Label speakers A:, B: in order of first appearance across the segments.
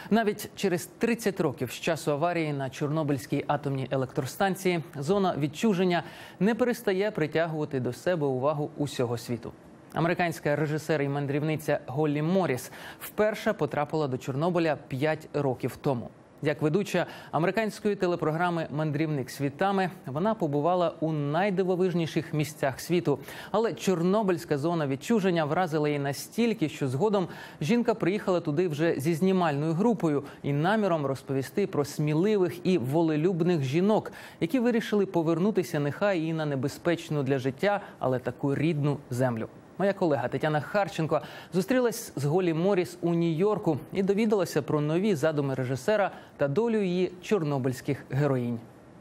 A: Навіть через 30 років з часу аварії на Чорнобильській атомній електростанції зона відчуження не перестає притягувати до себе увагу усього світу. Американська режисер і мандрівниця Голлі Морріс вперше потрапила до Чорнобиля 5 років тому. Як ведуча американської телепрограми «Мандрівник світами» вона побувала у найдивовижніших місцях світу. Але Чорнобильська зона відчуження вразила її настільки, що згодом жінка приїхала туди вже зі знімальною групою і наміром розповісти про сміливих і волелюбних жінок, які вирішили повернутися нехай і на небезпечну для життя, але таку рідну землю. Моя колега Тетяна Харченко зустрілась з Голлі Морріс у Нью-Йорку і довідалася про нові задуми режисера та долю її чорнобильських героїнь.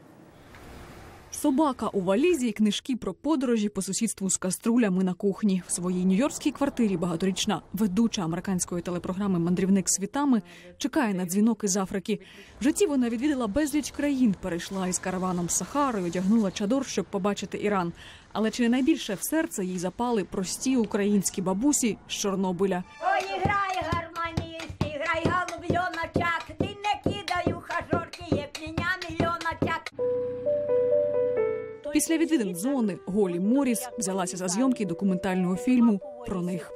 B: Собака у валізі і книжки про подорожі по сусідству з каструлями на кухні. В своїй нью-йоркській квартирі багаторічна ведуча американської телепрограми «Мандрівник світами» чекає на дзвінок із Африки. В житті вона відвідала безліч країн, перейшла із караваном з Сахари, одягнула чадор, щоб побачити Іран. Але чи не найбільше в серце їй запали прості українські бабусі з Чорнобиля.
C: Ой, грай, гармоніст, грай, голуб'йоначак, ти не кидаю хажорки, як мене мільйоначак.
B: Після відвідин зони Голлі Морріс взялася за зйомки документального фільму про них.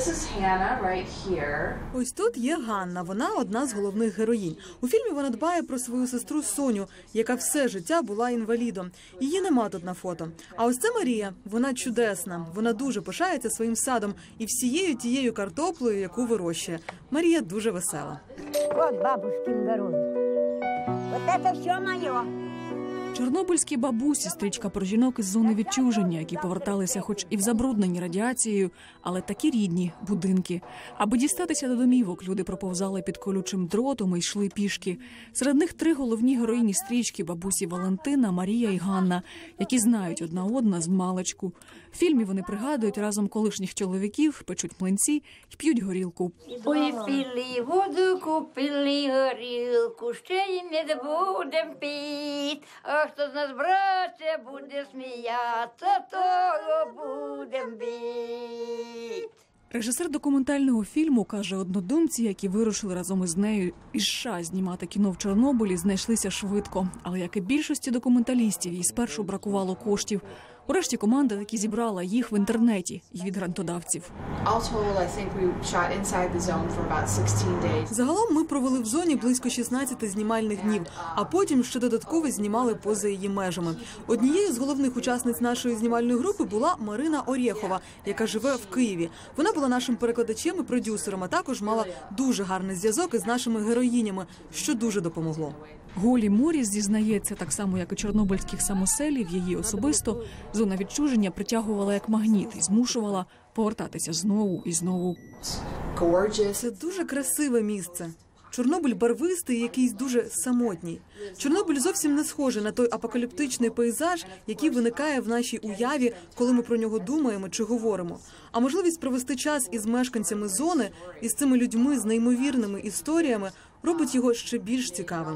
D: Ось тут є Ганна, вона одна з головних героїнь. У фільмі вона дбає про свою сестру Соню, яка все життя була інвалідом. Її нема тут на фото. А ось це Марія, вона чудесна, вона дуже пишається своїм садом і всією тією картоплею, яку вирощує. Марія дуже весела.
C: От бабушкин город. Вот це все моє.
B: Чорнобильські бабусі – стрічка про жінок із зони відчуження, які поверталися хоч і в забруднені радіацією, але такі рідні будинки. Аби дістатися до домівок, люди проповзали під колючим дротом і йшли пішки. Серед них 3 головні героїні стрічки – бабусі Валентина, Марія і Ганна, які знають одна одна з маличку. В фільмі вони пригадують разом колишніх чоловіків, печуть млинці і п'ють горілку.
C: Ой, пили воду, купили горілку, ще й не будем пить. А хто з нас, браття, буде сміятися, того будем бить.
B: Режисер документального фільму каже, однодумці, які вирушили разом із нею із США знімати кіно в Чорнобилі, знайшлися швидко. Але, як і більшості документалістів, їй спершу бракувало коштів. Урешті команда таки зібрала їх в інтернеті і від грантодавців.
D: Загалом ми провели в зоні близько 16 знімальних днів, а потім ще додатково знімали поза її межами. Однією з головних учасниць нашої знімальної групи була Марина Орєхова, яка живе в Києві. Вона була нашим перекладачем і продюсером, а також мала дуже гарний зв'язок із нашими героїнями, що дуже допомогло.
B: Голлі Морріс зізнається, так само, як і чорнобильських самоселів, її особисто зона відчуження притягувала як магніт і змушувала повертатися знову і знову.
D: Це дуже красиве місце. Чорнобиль барвистий і якийсь дуже самотній. Чорнобиль зовсім не схожий на той апокаліптичний пейзаж, який виникає в нашій уяві, коли ми про нього думаємо чи говоримо. А можливість провести час із мешканцями зони, із цими людьми з неймовірними історіями, робить його ще більш цікавим.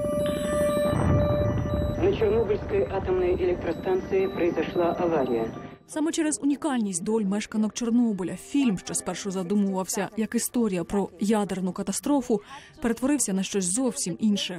E: На Чернобыльской атомной электростанции произошла авария.
B: Саме через унікальність доль мешканок Чорнобиля фільм, що спершу задумувався як історія про ядерну катастрофу, перетворився на щось зовсім інше.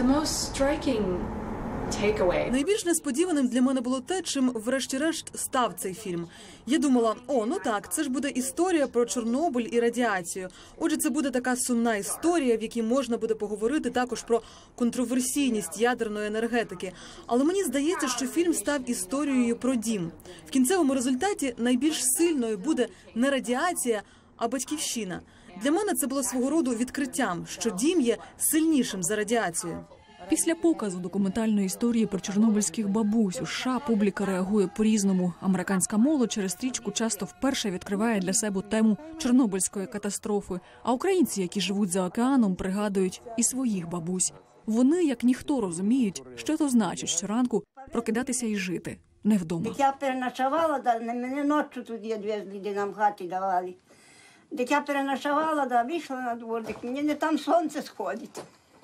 D: Найбільш несподіваним для мене було те, чим врешті-решт став цей фільм. Я думала, ну так, це ж буде історія про Чорнобиль і радіацію. Отже, це буде така сумна історія, в якій можна буде поговорити також про контроверсійність ядерної енергетики. Але мені здається, що фільм став історією про дім. В кінцевому результаті найбільш сильною буде не радіація, а батьківщина. Для мене це було свого роду відкриттям, що дім є сильнішим за радіацію.
B: Після показу документальної історії про чорнобильських бабусь у США публіка реагує по-різному. Американська молодь через стрічку часто вперше відкриває для себе тему чорнобильської катастрофи. А українці, які живуть за океаном, пригадують і своїх бабусь. Вони, як ніхто, розуміють, що то значить щоранку прокидатися і жити не вдома.
C: Дитя переночувала, мене ночі тут відвезли, де нам хати давали. Дитя переночувала, вийшла на дворик, мені не там сонце сходить.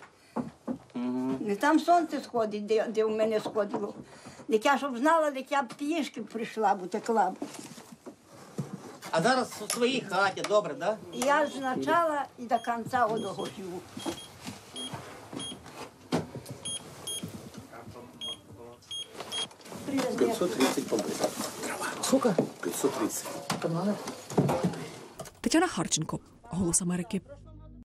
C: Не там сонце сходить, де у мене сходило. Дитя, щоб знала, дитя б пішки прийшла, бо текла б.
F: А зараз у своїй хаті, добре, да?
C: Я з начала і до кінця одного живу. Привет,
G: 530 побитих.
A: Сколько?
G: 530.
B: Тетяна Харченко, «Голос Америки».